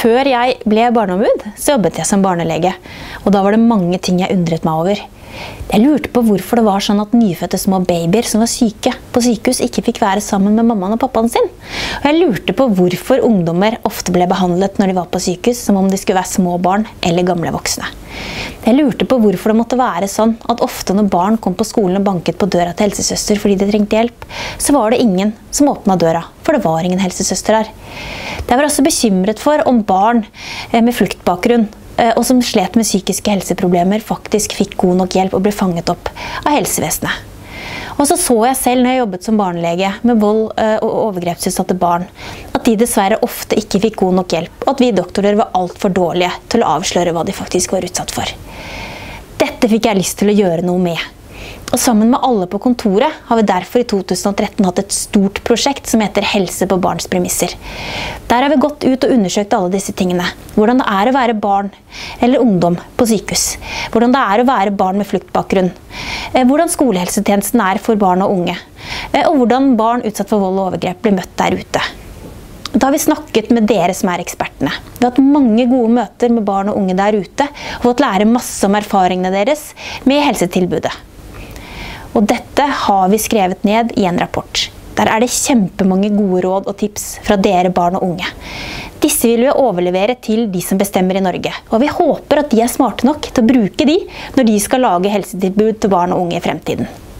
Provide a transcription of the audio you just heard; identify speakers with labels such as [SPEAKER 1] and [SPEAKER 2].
[SPEAKER 1] Før jeg ble barneombud, så jobbet jeg som barnelege, og da var det mange ting jeg undret meg over. Jeg lurte på hvorfor det var sånn at nyfødte små babyer som var syke på sykehus ikke fikk være sammen med mammaen og pappaen sin. Og jeg lurte på hvorfor ungdommer ofte ble behandlet når de var på sykehus som om de skulle være små barn eller gamle voksne. Jeg lurte på hvorfor det måtte være sånn at ofte når barn kom på skolen og banket på døra til helsesøster fordi de trengte hjelp, så var det ingen som åpnet døra, for det var ingen helsesøster her. Jeg var også bekymret for om barn med fluktbakgrunn og som slet med psykiske helseproblemer faktisk fikk god nok hjelp og ble fanget opp av helsevesenet. Og så jeg selv når jeg jobbet som barnelege med vold og overgrepsutsatte barn, at de dessverre ofte ikke fikk god nok hjelp, og at vi doktorer var alt for dårlige til å avsløre hva de faktisk var utsatt for. Dette fikk jeg lyst til å gjøre noe med. Og sammen med alle på kontoret har vi derfor i 2013 hatt et stort prosjekt som heter Helse på barns premisser. Der har vi gått ut og undersøkt alle disse tingene. Hvordan det er å være barn eller ungdom på sykehus. Hvordan det er å være barn med fluktbakgrunn. Hvordan skolehelsetjenesten er for barn og unge. Og hvordan barn utsatt for vold og overgrep blir møtt der ute. Da har vi snakket med dere som er ekspertene. Vi har hatt mange gode møter med barn og unge der ute, og fått lære masse om erfaringene deres med helsetilbudet. Og dette har vi skrevet ned i en rapport. Der er det kjempemange gode råd og tips fra dere barn og unge. Disse vil vi overlevere til de som bestemmer i Norge, og vi håper at de er smarte nok til å bruke de når de skal lage helsetilbud til barn og unge i fremtiden.